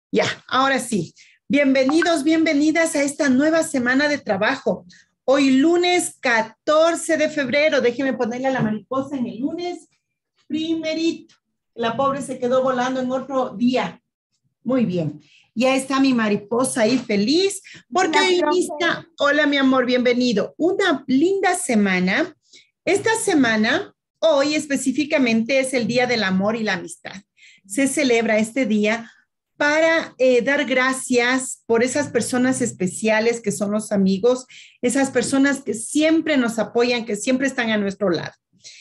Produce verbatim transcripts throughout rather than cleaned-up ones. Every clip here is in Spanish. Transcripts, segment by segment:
Ya, ahora sí. Bienvenidos, bienvenidas a esta nueva semana de trabajo. Hoy lunes catorce de febrero. Déjenme ponerle a la mariposa en el lunes primerito. La pobre se quedó volando en otro día. Muy bien. Ya está mi mariposa ahí feliz porque hoy inicia. Hola, mi amor, bienvenido. Una linda semana. Esta semana, hoy específicamente, es el Día del Amor y la Amistad. Se celebra este día para eh, dar gracias por esas personas especiales que son los amigos, esas personas que siempre nos apoyan, que siempre están a nuestro lado.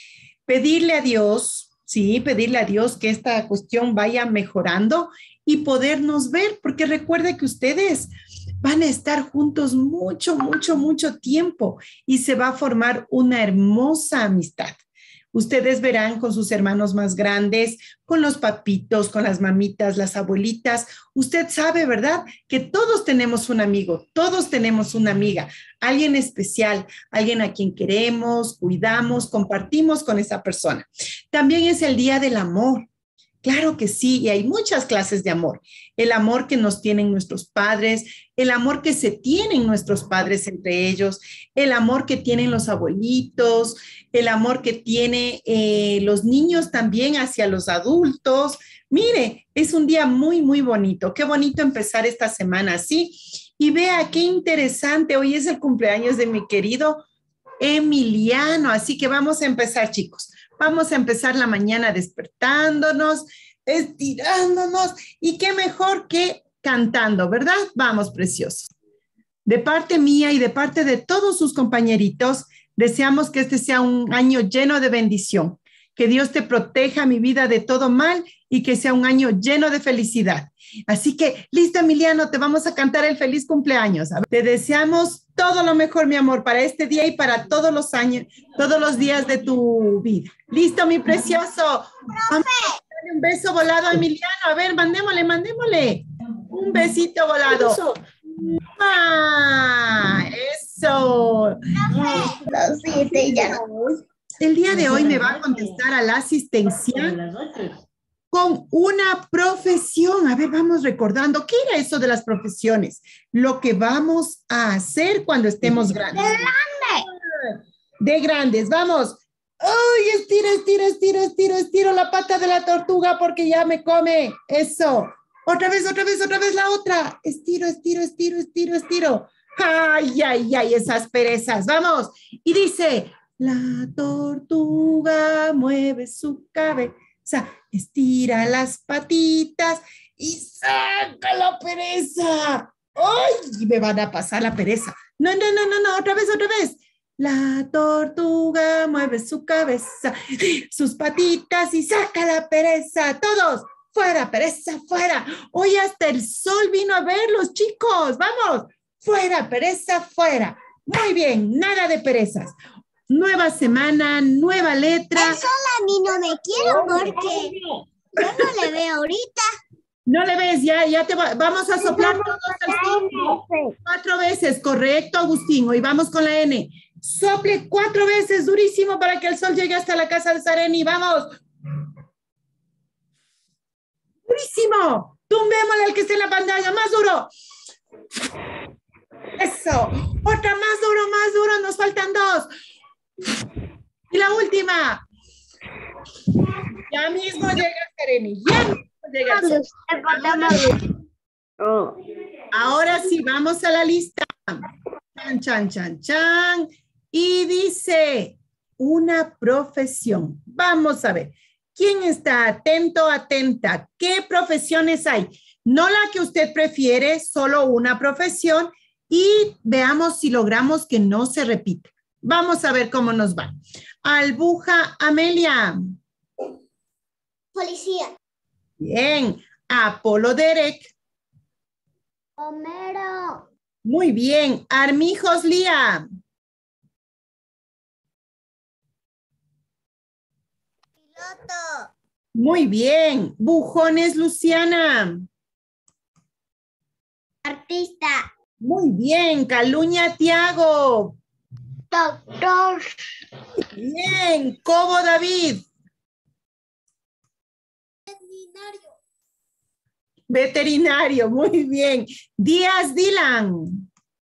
Pedirle a Dios, sí, pedirle a Dios que esta cuestión vaya mejorando y podernos ver, porque recuerde que ustedes van a estar juntos mucho, mucho, mucho tiempo y se va a formar una hermosa amistad. Ustedes verán con sus hermanos más grandes, con los papitos, con las mamitas, las abuelitas. Usted sabe, ¿verdad? Que todos tenemos un amigo, todos tenemos una amiga, alguien especial, alguien a quien queremos, cuidamos, compartimos con esa persona. También es el Día del Amor. Claro que sí, y hay muchas clases de amor. El amor que nos tienen nuestros padres, el amor que se tienen nuestros padres entre ellos, el amor que tienen los abuelitos, el amor que tienen eh, los niños también hacia los adultos. Mire, es un día muy, muy bonito. Qué bonito empezar esta semana así. Y vea, qué interesante. Hoy es el cumpleaños de mi querido Emiliano. Así que vamos a empezar, chicos. Vamos a empezar la mañana despertándonos, estirándonos y qué mejor que cantando, ¿verdad? Vamos, preciosos. De parte mía y de parte de todos sus compañeritos, deseamos que este sea un año lleno de bendición. Que Dios te proteja, mi vida, de todo mal y que sea un año lleno de felicidad. Así que, listo, Emiliano, te vamos a cantar el feliz cumpleaños. Te deseamos todo lo mejor, mi amor, para este día y para todos los años, todos los días de tu vida. Listo, mi precioso. Vamos a darle un beso volado a Emiliano. A ver, mandémosle, mandémosle. Un besito volado. ¡Ah! Eso. Las siete ya no. El día de hoy me va a contestar a la asistencia con una profesión. A ver, vamos recordando. ¿Qué era eso de las profesiones? Lo que vamos a hacer cuando estemos grandes. De grande. De grandes, vamos. ¡Ay, estiro, estiro, estiro, estiro, estiro la pata de la tortuga porque ya me come! Eso. Otra vez, otra vez, otra vez la otra. Estiro, estiro, estiro, estiro, estiro. ¡Ay, ay, ay! Esas perezas. Vamos. Y dice, la tortuga mueve su cabeza, estira las patitas y saca la pereza. ¡Ay! Me van a pasar la pereza. No, no, no, no, no. Otra vez, otra vez. La tortuga mueve su cabeza, sus patitas y saca la pereza. Todos, fuera, pereza, fuera. Hoy hasta el sol vino a verlos, chicos. Vamos, fuera, pereza, fuera. Muy bien, nada de perezas. Nueva semana, nueva letra. Eso la ni no me quiero porque yo no le veo ahorita. No le ves, ya, ya te va, vamos a soplar todos al tiempo. Cuatro veces, correcto, Agustín. Hoy vamos con la N. Sople cuatro veces, durísimo, para que el sol llegue hasta la casa de Sareni. ¡Vamos! ¡Durísimo! Tumbémosle al que esté en la pantalla. ¡Más duro! ¡Eso! Otra más duro, más duro. Nos faltan dos. Y la última. Ya mismo llega Sareni. Ya mismo llega el sol. Ahora, ahora sí, vamos a la lista. Chan, chan, chan, chan. Y dice, una profesión. Vamos a ver. ¿Quién está atento, atenta? ¿Qué profesiones hay? No la que usted prefiere, solo una profesión. Y veamos si logramos que no se repita. Vamos a ver cómo nos va. Albuja Amelia. Policía. Bien. Apolo Derek. Homero. Muy bien. Armijos Lía. Piloto. Muy bien. Bujones Luciana. Artista. Muy bien. Caluña Tiago. Doctor. Bien. Cobo David. Veterinario. Veterinario, muy bien. Díaz Dylan.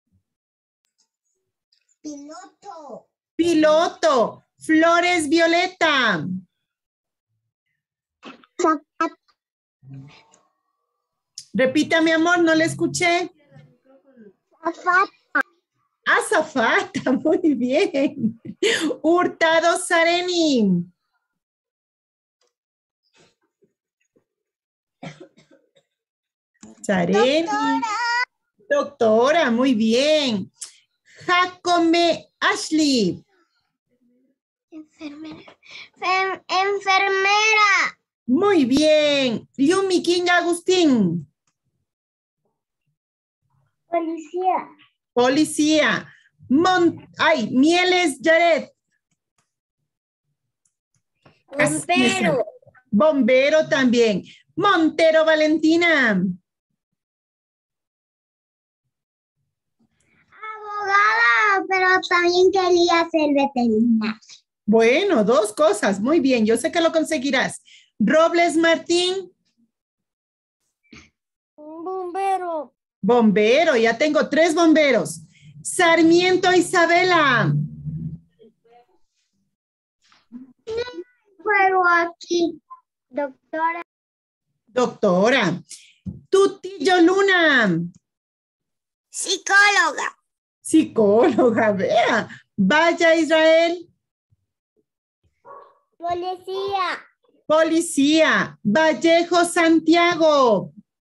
Piloto. Piloto. Flores Violeta. Zapato. Repita, mi amor, no le escuché. Zapato. Azafata, muy bien. Hurtado Sareni. Sareni. Doctora. Doctora, muy bien. Jacome Ashley. Enfermera. Fem- enfermera. Muy bien. Yumi King Agustín. Policía. Policía. Mon Ay, Mieles Jared. Bombero. Bombero también. Montero Valentina. Abogada, pero también quería ser veterinaria. Bueno, dos cosas. Muy bien, yo sé que lo conseguirás. Robles Martín. Bombero. Bombero, ya tengo tres bomberos. Sarmiento Isabela. Pero aquí, doctora. Doctora. Tutillo Luna. Psicóloga. Psicóloga, vea. Vaya Israel. Policía. Policía. Vallejo Santiago.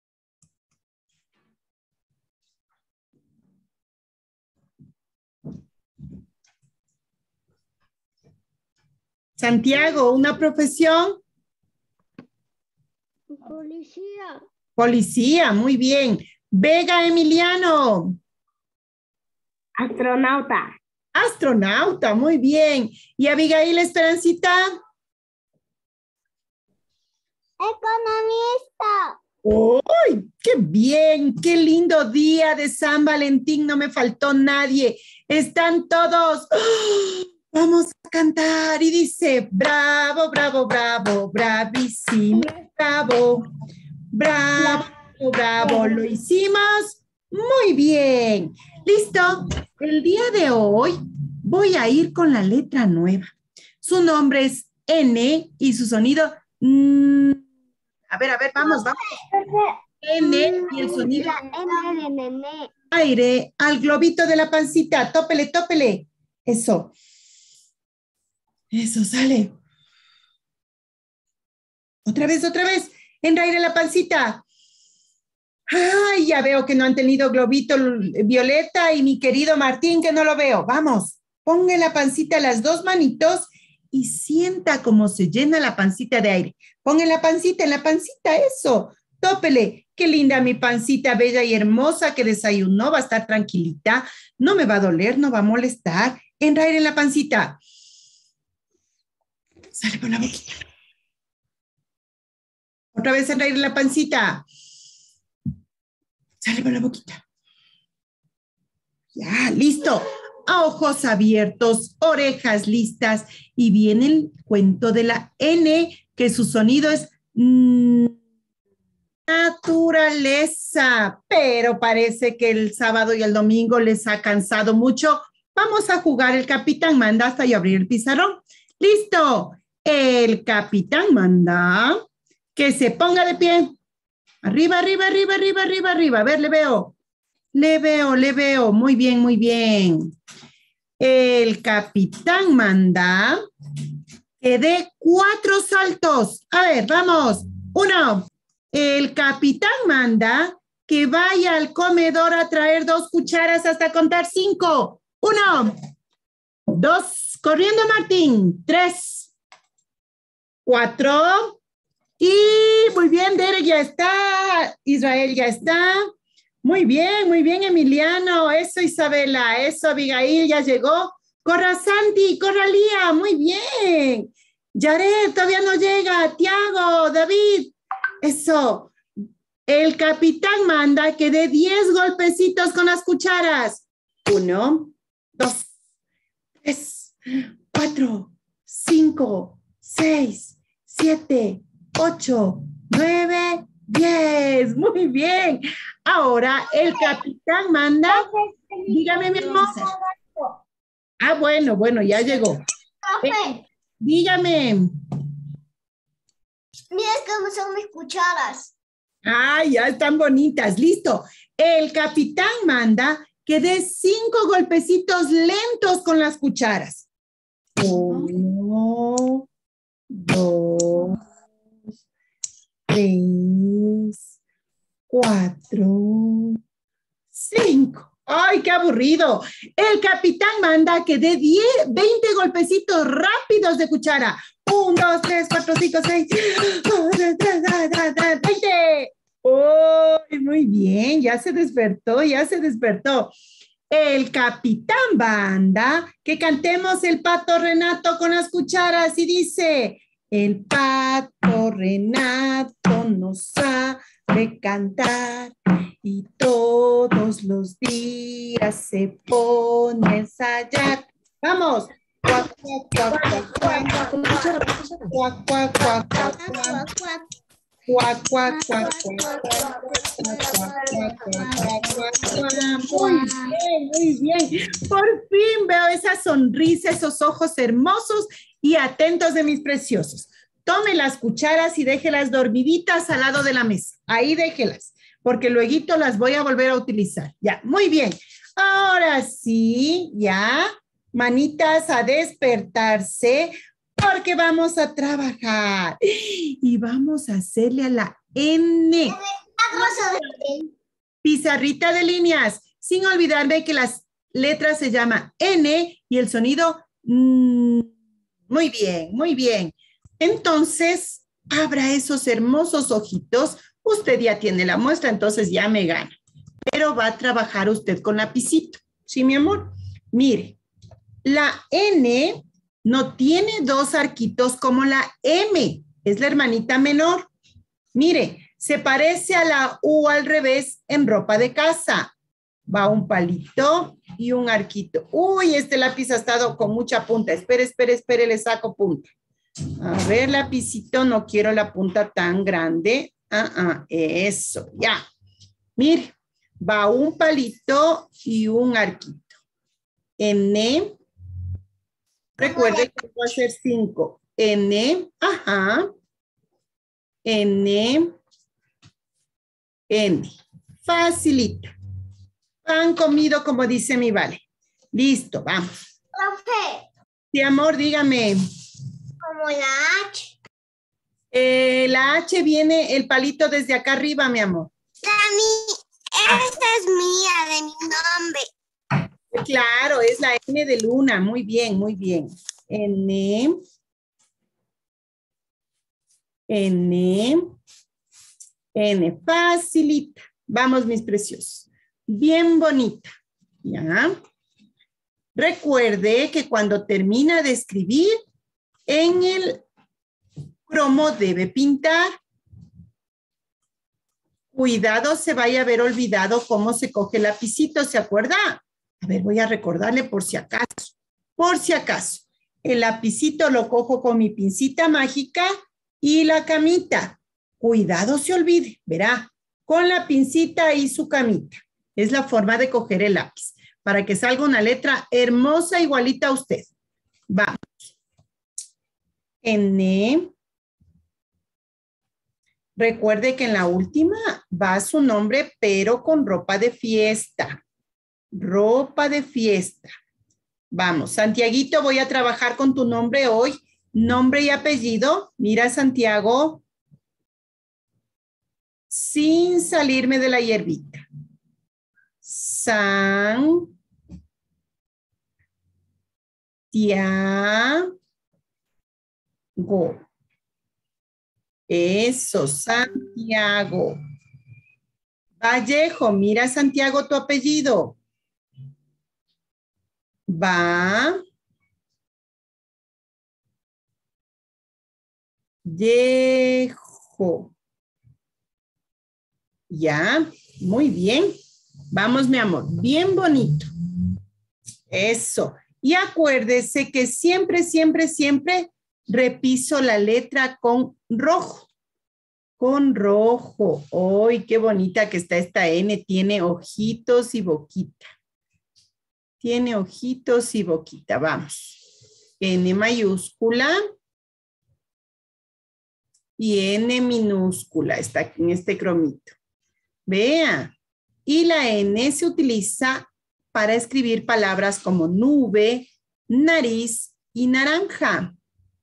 Santiago, una profesión. Policía. Policía, muy bien. Vega Emiliano. Astronauta. Astronauta, muy bien. ¿Y Abigail Esperancita? Economista. ¡Uy! ¡Qué bien! ¡Qué lindo día de San Valentín! No me faltó nadie. Están todos. ¡Oh! Vamos a cantar. Y dice, bravo, bravo, bravo, bravísimo, bravo, bravo, bravo. Lo hicimos muy bien. ¿Listo? El día de hoy voy a ir con la letra nueva. Su nombre es N y su sonido... Mm, a ver, a ver, vamos, vamos. N y el sonido N de nene. aire al globito de la pancita. Tópele, tópele. Eso. Eso, sale. Otra vez, otra vez. En aire la pancita. Ay, ya veo que no han tenido globito Violeta y mi querido Martín, que no lo veo. Vamos, ponga en la pancita las dos manitos y sienta cómo se llena la pancita de aire. Ponga en la pancita, en la pancita, eso. Tópele. Qué linda mi pancita bella y hermosa que desayunó. Va a estar tranquilita. No me va a doler, no va a molestar. En aire en la pancita. Sale por la boquita. Otra vez en aire en la pancita. Sale por la boquita. Ya, listo. A ojos abiertos, orejas listas. Y viene el cuento de la N, que su sonido es mm, naturaleza. Pero parece que el sábado y el domingo les ha cansado mucho. Vamos a jugar el Capitán Manda hasta yo abrir el pizarrón. ¡Listo! El Capitán manda que se ponga de pie. Arriba, arriba, arriba, arriba, arriba, arriba. A ver, le veo. Le veo, le veo. Muy bien, muy bien. El capitán manda que dé cuatro saltos. A ver, vamos. Uno. El capitán manda que vaya al comedor a traer dos cucharas hasta contar cinco. Uno. Dos. Corriendo, Martín. Tres. Cuatro. Y muy bien, Derek ya está. Israel ya está. Muy bien, muy bien, Emiliano. Eso, Isabela. Eso, Abigail ya llegó. Corra, Santi. Corra, Lía. Muy bien. Yaret todavía no llega. Tiago, David. Eso. El capitán manda que dé diez golpecitos con las cucharas. Uno, dos, tres, cuatro, cinco, seis, siete, ocho, nueve, Yes, muy bien. Ahora el capitán manda. Dígame, mi amor. Ah, bueno, bueno, ya llegó. Eh, dígame. Mira cómo son mis cucharas. Ay, ya están bonitas. Listo. El capitán manda que dé cinco golpecitos lentos con las cucharas. Uno, dos, tres, cuatro, cinco. ¡Ay, qué aburrido! El capitán manda que dé diez, veinte golpecitos rápidos de cuchara. Un, dos, tres, cuatro, cinco, seis, veinte. ¡Oh, muy bien! Ya se despertó, ya se despertó. El capitán manda que cantemos el pato Renato con las cucharas y dice: el pato Renato no sabe cantar y todos los días se pone a ensayar. ¡Vamos! Cuac, cuac, cuac, cuac, cuac, cuac, cuac, cuac, cuac, cuac. Cuac, cuac, cuac, cuac, cuac. Muy bien, muy bien. Por fin veo esa sonrisa, esos ojos hermosos y atentos de mis preciosos. Tome las cucharas y déjelas dormiditas al lado de la mesa. Ahí déjelas, porque luego las voy a volver a utilizar. Ya, muy bien. Ahora sí, ya. Manitas a despertarse, porque vamos a trabajar y vamos a hacerle a la N. Pizarrita de líneas, sin olvidarme que las letras se llaman N y el sonido mm, muy bien, muy bien. Entonces, abra esos hermosos ojitos. Usted ya tiene la muestra, entonces ya me gana. Pero va a trabajar usted con lapicito. ¿Sí, mi amor? Mire, la N no tiene dos arquitos como la M. Es la hermanita menor. Mire, se parece a la U al revés en ropa de casa. Va un palito y un arquito. Uy, este lápiz ha estado con mucha punta. Espere, espere, espere, le saco punta. A ver, lapicito, no quiero la punta tan grande. Ah, ah, eso, ya. Mire, va un palito y un arquito. N. Recuerde que va a ser cinco. N, ajá. N, N. Facilita. Pan comido, como dice mi vale. Listo, vamos. Profe. Sí, amor, dígame. Como la H. Eh, la H viene el palito desde acá arriba, mi amor. La mi, esta es mía, de mi nombre. Claro, es la N de Luna. Muy bien, muy bien. N. N. N. Facilita. Vamos, mis preciosos. Bien bonita. ¿Ya? Recuerde que cuando termina de escribir, en el cromo debe pintar. Cuidado, se vaya a haber olvidado cómo se coge el lapicito, ¿se acuerda? A ver, voy a recordarle por si acaso. Por si acaso. El lapicito lo cojo con mi pincita mágica y la camita. Cuidado, se olvide, verá. Con la pincita y su camita. Es la forma de coger el lápiz. Para que salga una letra hermosa igualita a usted. Vamos. N. Recuerde que en la última va su nombre, pero con ropa de fiesta. Ropa de fiesta. Vamos, Santiaguito, voy a trabajar con tu nombre hoy. Nombre y apellido. Mira, Santiago. Sin salirme de la hierbita. San. Tiago. Eso, Santiago. Vallejo, mira, Santiago, tu apellido. Va. Vallejo. Ya, muy bien. Vamos, mi amor, bien bonito. Eso. Y acuérdese que siempre, siempre, siempre repiso la letra con rojo. con rojo. ¡Ay, qué bonita que está esta N! Tiene ojitos y boquita. Tiene ojitos y boquita. Vamos. N mayúscula y N minúscula. Está aquí en este cromito. Vea. Y la N se utiliza para escribir palabras como nube, nariz y naranja.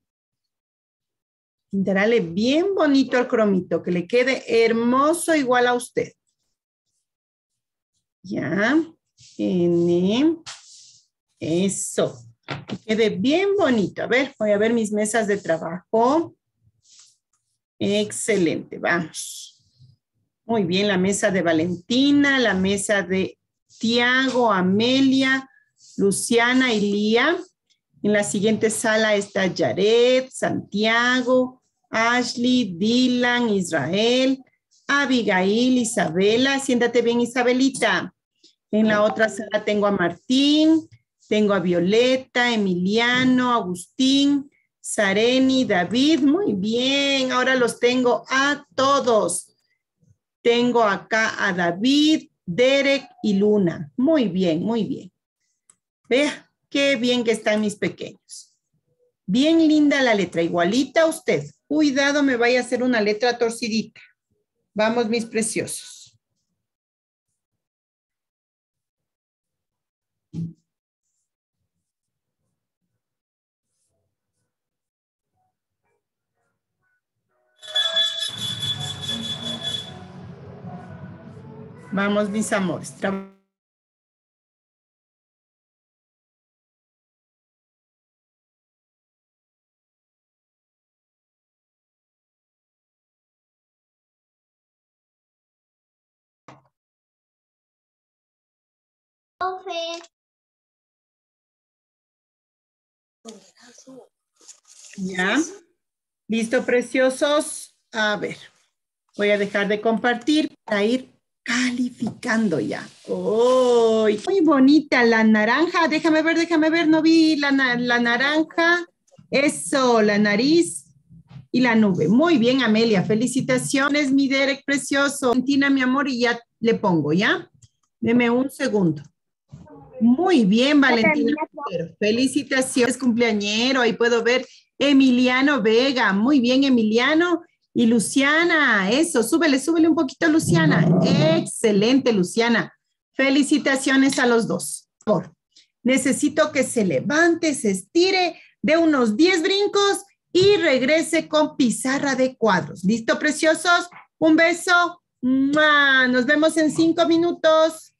Pintarle bien bonito el cromito, que le quede hermoso igual a usted. Ya. N. Eso. Que quede bien bonito. A ver, voy a ver mis mesas de trabajo. Excelente, vamos. Muy bien, la mesa de Valentina, la mesa de Tiago, Amelia, Luciana y Lía. En la siguiente sala está Yaret, Santiago, Ashley, Dylan, Israel, Abigail, Isabela. Siéntate bien, Isabelita. En la otra sala tengo a Martín, tengo a Violeta, Emiliano, Agustín, Sareni, David. Muy bien, ahora los tengo a todos. Tengo acá a David, Derek y Luna. Muy bien, muy bien. Vea. Qué bien que están mis pequeños. Bien linda la letra, igualita a usted. Cuidado, me vaya a hacer una letra torcidita. Vamos, mis preciosos. Vamos, mis amores. Tra- Ya. ¿Listo, preciosos? A ver. Voy a dejar de compartir para ir calificando ya. ¡Oh! Muy bonita la naranja. Déjame ver, déjame ver. No vi la, na- la naranja. Eso, la nariz y la nube. Muy bien, Amelia. Felicitaciones, mi Derek precioso. Valentina, mi amor, y ya le pongo, ¿ya? Deme un segundo. Muy bien, Valentina. Felicitaciones, cumpleañero. Ahí puedo ver Emiliano Vega. Muy bien, Emiliano. Y Luciana, eso, súbele, súbele un poquito, Luciana. Excelente, Luciana. Felicitaciones a los dos. Por favor, necesito que se levante, se estire, dé unos diez brincos y regrese con pizarra de cuadros. ¿Listo, preciosos? Un beso. ¡Mua! Nos vemos en cinco minutos.